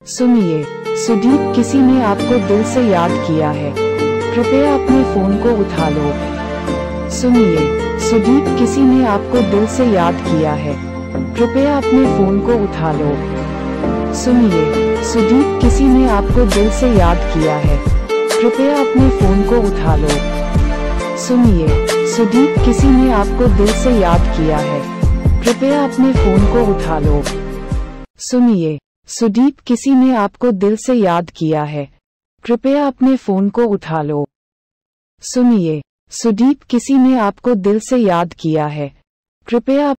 सुनिए, सुदीप, किसी ने आपको दिल से याद किया है, कृपया अपने फोन को उठा लो। सुनिए, सुदीप, किसी ने आपको दिल से याद किया है, कृपया अपने फोन को उठा लो। सुनिए, सुदीप, किसी ने आपको दिल से याद किया है, कृपया अपने फोन को उठा लो। सुनिए, सुदीप, किसी ने आपको दिल से याद किया है, कृपया अपने फोन को उठा लो। सुनिए, सुदीप, किसी ने आपको दिल से याद किया है, कृपया अपने फोन को उठा लो। सुनिए, सुदीप, किसी ने आपको दिल से याद किया है, कृपया